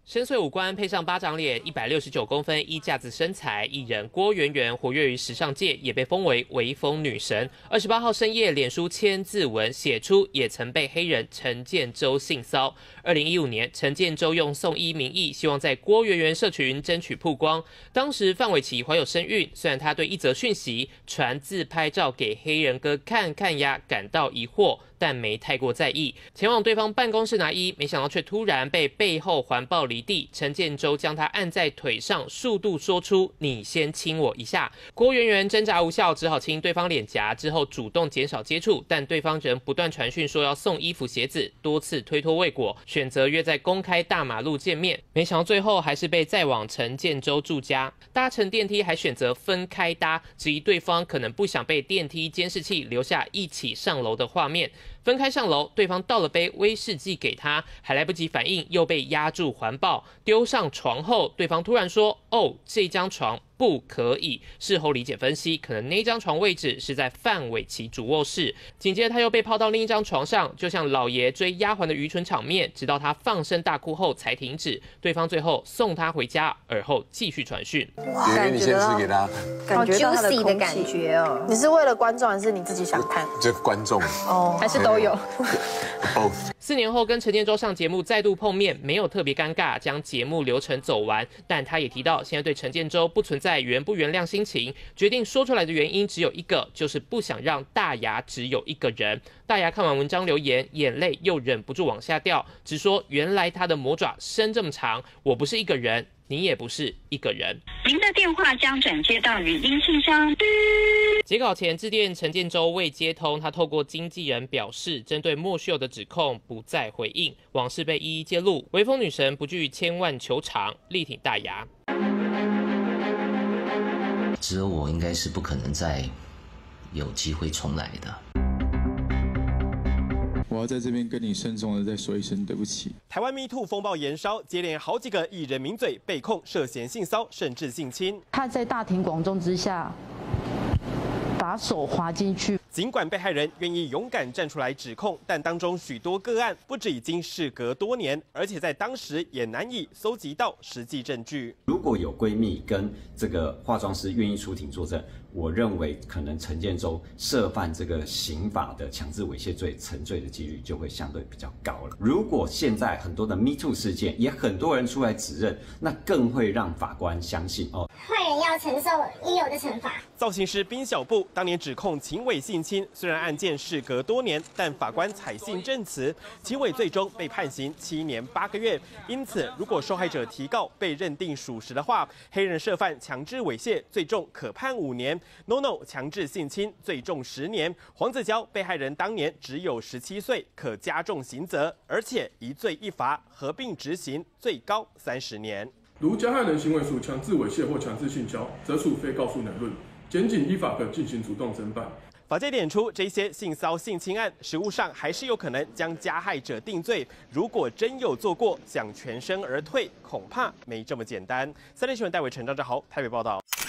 深邃五官配上巴掌脸，169公分衣架子身材，艺人郭圆圆活跃于时尚界，也被封为微风女神。28号深夜，脸书千字文写出也曾被黑人陈建州性骚2015年，陈建州用送医名义，希望在郭圆圆社群争取曝光。当时范玮琪怀有身孕，虽然他对一则讯息传自拍照给黑人哥看看呀感到疑惑，但没太过在意。前往对方办公室拿医，没想到却突然被背后环抱离地。陈建州将他按在腿上，数度说出“你先亲我一下”。郭圆圆挣扎无效，只好亲对方脸颊，之后主动减少接触，但对方仍不断传讯说要送衣服鞋子，多次推脱未果，选择约在公开大马路见面。没想到最后还是被载往陈建州住家，搭乘电梯还选择分开搭，质疑对方可能不想被电梯监视器留下一起上楼的画面。分开上楼，对方倒了杯威士忌给他，还来不及反应，又被压住环抱，丢上床后，对方突然说：“哦，这张床不可以。”事后理解分析，可能那张床位置是在范玮琪主卧室。紧接着他又被抛到另一张床上，就像老爷追丫鬟的愚蠢场面，直到他放声大哭后才停止。对方最后送他回家，而后继续传讯。 哇，感觉到给他， 感觉到他的的感觉哦。你是为了观众，还是你自己想看？ 这个观众哦，还是都有。 4年后跟陈建州上节目再度碰面，没有特别尴尬，将节目流程走完。但他也提到，现在对陈建州不存在原不原谅心情，决定说出来的原因只有一个，就是不想让大牙只有一个人。大牙看完文章留言，眼泪又忍不住往下掉，只说原来他的魔爪伸这么长，我不是一个人。你也不是一个人。 您的电话将转接到语音信箱。 截稿前致电陈建州未接通，他透过经纪人表示，针对莫须有的指控不再回应，往事被一一揭露。微风女神不惧千万球场，力挺大牙。 只有我应该是不可能再有机会重来的。 我要在这边跟你慎重的再说一声对不起。 台湾 MeToo 风暴延烧，接连好几个艺人名嘴被控涉嫌性骚甚至性侵。 他在大庭广众之下把手滑进去。 尽管被害人愿意勇敢站出来指控，但当中许多个案不止已经事隔多年，而且在当时也难以搜集到实际证据。 如果有闺蜜跟这个化妆师愿意出庭作证，我认为可能陈建州涉犯这个刑法的强制猥亵罪成罪的几率就会相对比较高了。如果现在很多的 MeToo 事件，也很多人出来指认，那更会让法官相信哦， 坏人要承受应有的惩罚。 造型师滨晓布当年指控秦伟性侵，虽然案件事隔多年，但法官采信证词，秦伟最终被判刑7年8个月。因此，如果受害者提告被认定属实的话，黑人涉犯强制猥亵最重可判5年 ，NONO 强制性侵最重10年。黄子佼被害人当年只有17岁，可加重刑责，而且一罪一罚合并执行，最高30年。 如加害人行为属强制猥亵或强制性交，则属非告诉乃论。检警依法可进行主动侦办。 法界点出，这些性骚性侵案，实务上还是有可能将加害者定罪。如果真有做过，想全身而退，恐怕没这么简单。3立新闻戴伟、陈张志豪台北报道。